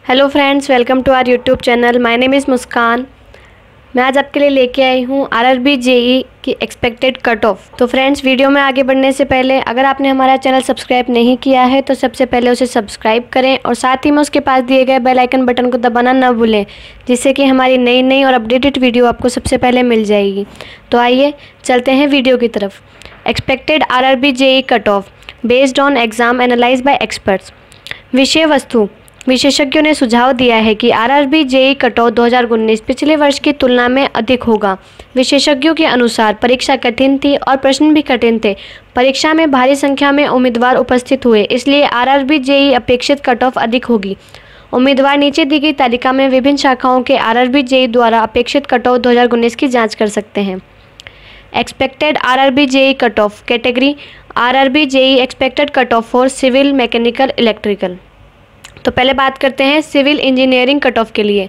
Hello friends, welcome to our YouTube channel. My name is Muskan. मैं आज आपके लिए लेके आई हूँ आरआरबी जेई की एक्सपेक्टेड कट ऑफ। तो फ्रेंड्स, वीडियो में आगे बढ़ने से पहले अगर आपने हमारा चैनल सब्सक्राइब नहीं किया है तो सबसे पहले उसे सब्सक्राइब करें और साथ ही में उसके पास दिए गए बेल आइकन बटन को दबाना न भूलें, जिससे कि हमारी नई नई और अपडेटेड वीडियो आपको सबसे पहले मिल जाएगी। तो आइए चलते हैं वीडियो की तरफ। Expected RRB JE cut off based on exam analyse by experts. विषय वस्तु: विशेषज्ञों ने सुझाव दिया है कि आरआरबी जेई कट ऑफ 2019 पिछले वर्ष की तुलना में अधिक होगा। विशेषज्ञों के अनुसार परीक्षा कठिन थी और प्रश्न भी कठिन थे। परीक्षा में भारी संख्या में उम्मीदवार उपस्थित हुए, इसलिए आरआरबी जेई अपेक्षित कट ऑफ अधिक होगी। उम्मीदवार नीचे दी गई तालिका में विभिन्न शाखाओं के आरआरबी जेई द्वारा अपेक्षित कट ऑफ 2019 की जाँच कर सकते हैं। Expected RRB JE cut off category: RRB JE expected cut off for civil, mechanical, electrical. तो पहले बात करते हैं सिविल इंजीनियरिंग कट ऑफ के लिए।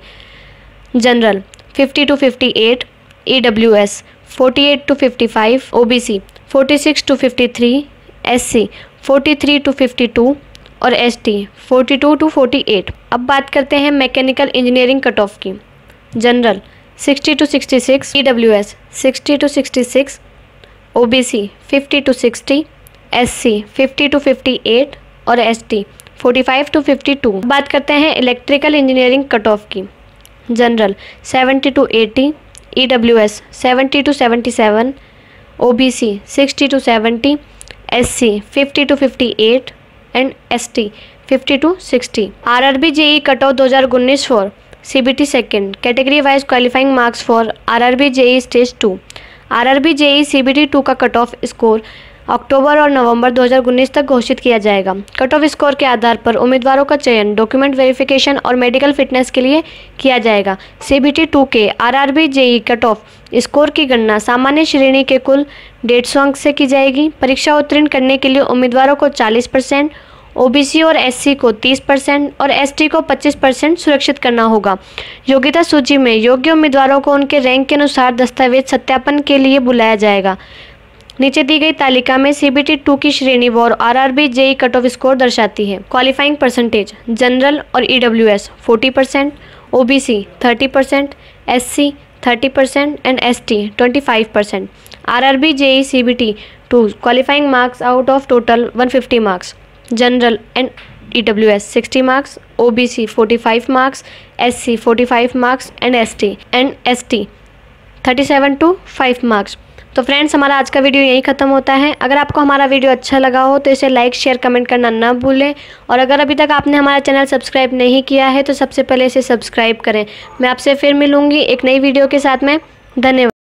General 50 to 58, EWS 48 to 55, OBC 46 to 53, SC 43 to 52 और एसटी 42 to 48। अब बात करते हैं मैकेनिकल इंजीनियरिंग कट ऑफ की। General 60 to 66, EWS 60 to 66, OBC 50 to 60, SC 50 to 58 और एसटी 45 to 52। बात करते हैं इलेक्ट्रिकल इंजीनियरिंग कट ऑफ की। General 70 to 80, EWS 70 to 77, OBC 60 to 70, SC 50 to 58 and ST 50 to 60। RRB JE cut off 2019 for CBT second category wise qualifying marks for RRB JE stage 2। RRB JE CBT 2 का cut off score अक्टूबर और नवंबर 2019 तक घोषित किया जाएगा। Cut off score के आधार पर उम्मीदवारों का चयन डॉक्यूमेंट वेरिफिकेशन और मेडिकल फिटनेस के लिए किया जाएगा। सीबीटी 2 के RRB JE cut off score की गणना सामान्य श्रेणी के कुल 150 अंक से की जाएगी। परीक्षा उत्तीर्ण करने के लिए उम्मीदवारों को 40%, ओबीसी और एससी को 30% और एसटी को 25% सुरक्षित करना होगा। योग्यता सूची में योग्य उम्मीदवारों को उनके रैंक के अनुसार दस्तावेज सत्यापन के लिए बुलाया जाएगा। नीचे दी गई तालिका में सीबीटी 2 की श्रेणी और RRB JE cut off score दर्शाती है। क्वालिफाइंग परसेंटेज: जनरल और EWS 40%, OBC 30%, SC 30% and ST 25%। RRB JE CBT 2 qualifying marks out of total 150 marks. General and EWS 60 marks, OBC 45 marks, SC 45 marks and ST 37 to 5 marks. तो friends, हमारा आज का video यहीं ख़त्म होता है। अगर आपको हमारा वीडियो अच्छा लगा हो तो इसे लाइक, शेयर, कमेंट करना ना भूलें और अगर अभी तक आपने हमारा चैनल सब्सक्राइब नहीं किया है तो सबसे पहले इसे सब्सक्राइब करें। मैं आपसे फिर मिलूँगी एक नई वीडियो के साथ में। धन्यवाद।